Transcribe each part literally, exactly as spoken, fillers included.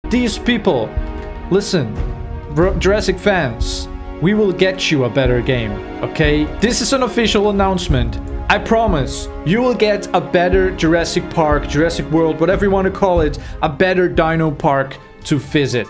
These people, listen, Jurassic fans, we will get you a better game, okay? This is an official announcement. I promise you will get a better Jurassic Park, Jurassic World, whatever you want to call it, a better dino park to visit.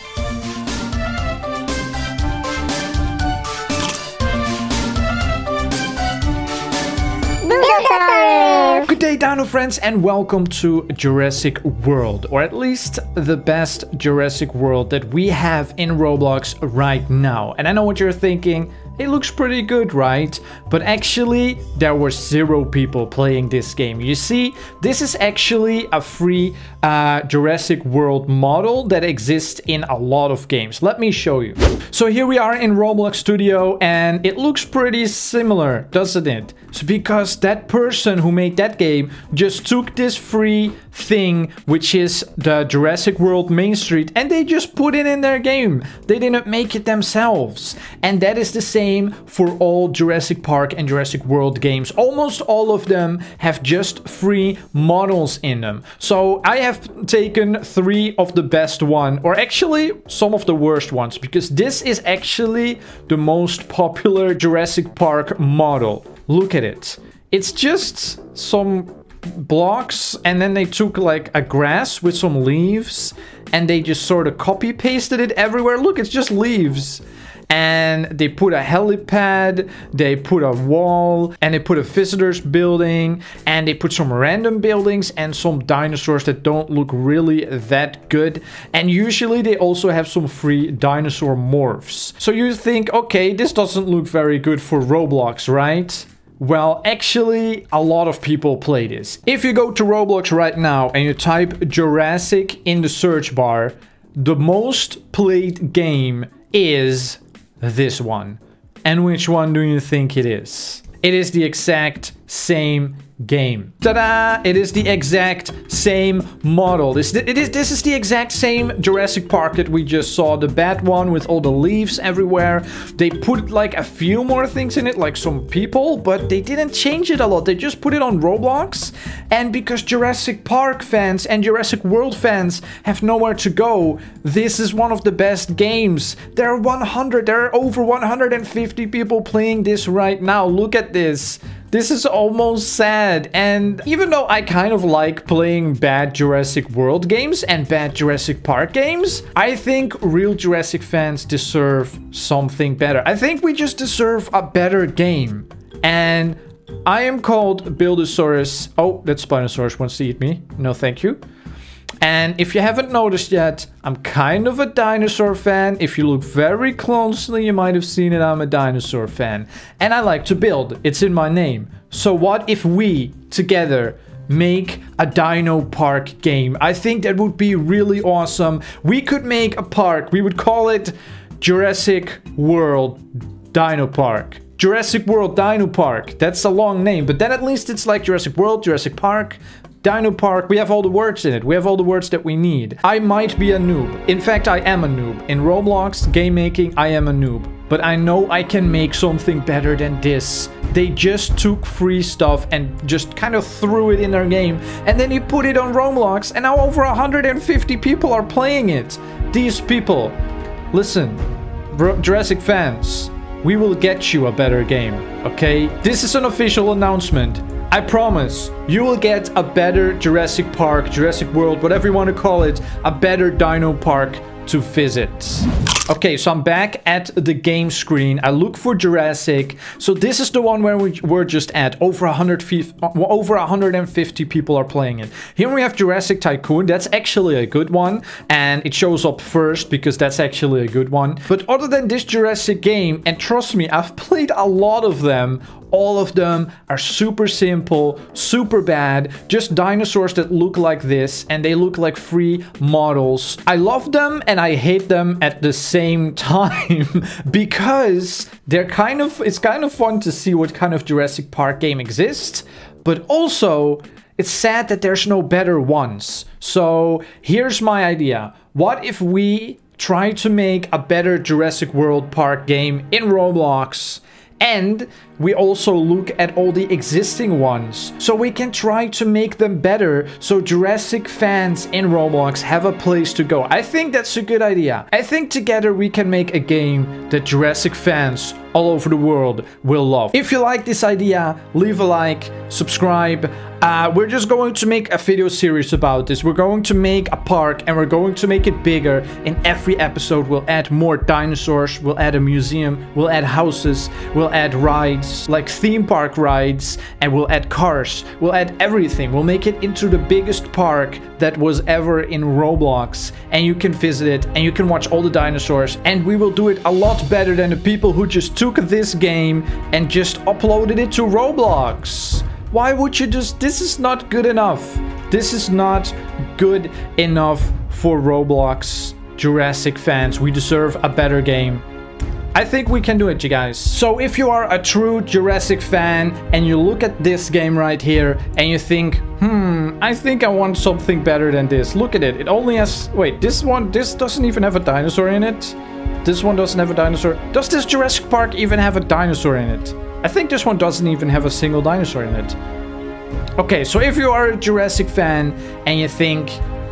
Good day, dino friends, and welcome to Jurassic World, or at least the best Jurassic World that we have in Roblox right now. And I know what you're thinking. It looks pretty good, right? But actually, there were zero people playing this game. You see, this is actually a free uh, Jurassic World model that exists in a lot of games. Let me show you. So here we are in Roblox Studio, and it looks pretty similar, doesn't it? So because that person who made that game just took this free thing, which is the Jurassic World Main Street, and they just put it in their game. They didn't make it themselves. And that is the same for all Jurassic Park and Jurassic World games. Almost all of them have just free models in them. So I have taken three of the best one, or actually some of the worst ones, because this is actually the most popular Jurassic Park model. Look at it. It's just some blocks, and then they took like a grass with some leaves and they just sort of copy pasted it everywhere. Look, it's just leaves. And they put a helipad, they put a wall, and they put a visitors building, and they put some random buildings and some dinosaurs that don't look really that good. And usually they also have some free dinosaur morphs. So you think, okay, this doesn't look very good for Roblox, right? Well, actually, a lot of people play this. If you go to Roblox right now and you type Jurassic in the search bar, the most played game is this one. And which one do you think it is? It is the exact same game. Ta-da! It is the exact same model. This, it is, this is the exact same Jurassic Park that we just saw. The bad one with all the leaves everywhere. They put like a few more things in it, like some people, but they didn't change it a lot. They just put it on Roblox. And because Jurassic Park fans and Jurassic World fans have nowhere to go, this is one of the best games. There are one hundred, there are over one hundred fifty people playing this right now. Look at this. This is almost sad, and even though I kind of like playing bad Jurassic World games and bad Jurassic Park games, I think real Jurassic fans deserve something better. I think we just deserve a better game. And I am called Buildosaurus. Oh, that Spinosaurus wants to eat me. No, thank you. And if you haven't noticed yet, I'm kind of a dinosaur fan. If you look very closely, you might have seen it. I'm a dinosaur fan. And I like to build. It's in my name. So what if we, together, make a Dino Park game? I think that would be really awesome. We could make a park. We would call it Jurassic World Dino Park. Jurassic World Dino Park. That's a long name. But then at least it's like Jurassic World, Jurassic Park, Dino Park. We have all the words in it. We have all the words that we need. I might be a noob. In fact, I am a noob. In Roblox game making, I am a noob. But I know I can make something better than this. They just took free stuff and just kind of threw it in their game. And then you put it on Roblox, and now over one hundred fifty people are playing it. These people, listen, Jurassic fans, we will get you a better game, okay? This is an official announcement. I promise you will get a better Jurassic Park, Jurassic World, whatever you want to call it, a better dino park to visit. Okay, so I'm back at the game screen. I look for Jurassic. So this is the one where we were just at. Over one hundred, over one hundred fifty people are playing it. Here we have Jurassic Tycoon. That's actually a good one. And it shows up first because that's actually a good one. But other than this Jurassic game, and trust me, I've played a lot of them. All of them are super simple, super bad, just dinosaurs that look like this, and they look like free models. I love them and I hate them at the same time because they're kind of, it's kind of fun to see what kind of Jurassic Park game exists, but also it's sad that there's no better ones. So here's my idea. What if we try to make a better Jurassic World Park game in Roblox? And we also look at all the existing ones, so we can try to make them better, so Jurassic fans in Roblox have a place to go. I think that's a good idea. I think together we can make a game that Jurassic fans all over the world will love. If you like this idea, leave a like, subscribe. Uh, we're just going to make a video series about this. We're going to make a park and we're going to make it bigger. In every episode, we'll add more dinosaurs, we'll add a museum, we'll add houses, we'll add rides, like theme park rides, and we'll add cars. We'll add everything. We'll make it into the biggest park that was ever in Roblox, and you can visit it and you can watch all the dinosaurs, and we will do it a lot better than the people who just took this game and just uploaded it to Roblox. Why would you just... This is not good enough. This is not good enough for Roblox Jurassic fans. We deserve a better game. I think we can do it, you guys. So if you are a true Jurassic fan and you look at this game right here and you think, hmm, I think I want something better than this. Look at it. It only has... Wait, this one, this doesn't even have a dinosaur in it. This one doesn't have a dinosaur. Does this Jurassic Park even have a dinosaur in it? I think this one doesn't even have a single dinosaur in it. Okay, so if you are a Jurassic fan and you think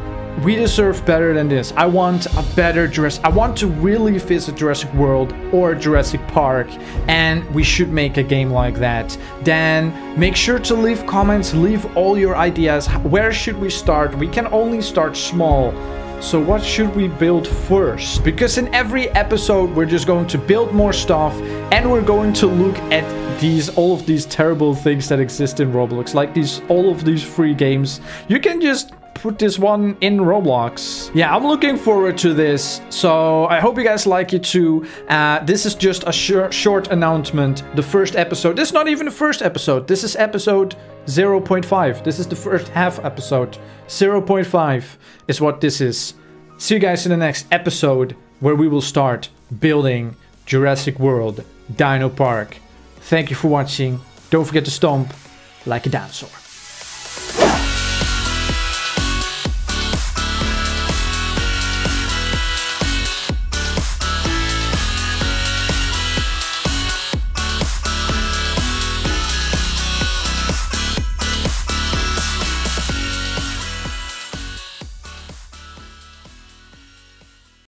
we deserve better than this, I want a better Jurassic... I want to really visit Jurassic World or Jurassic Park, and we should make a game like that, then make sure to leave comments, leave all your ideas. Where should we start? We can only start small. So what should we build first? Because in every episode we're just going to build more stuff and we're going to look at these all of these terrible things that exist in Roblox, like these all of these free games. You can just put this one in Roblox. Yeah, I'm looking forward to this, so I hope you guys like it too. Uh, this is just a short, short announcement. The first episode. This is not even the first episode. This is episode zero point five. This is the first half episode. zero point five is what this is. See you guys in the next episode, where we will start building Jurassic World Dino Park. Thank you for watching. Don't forget to stomp like a dinosaur.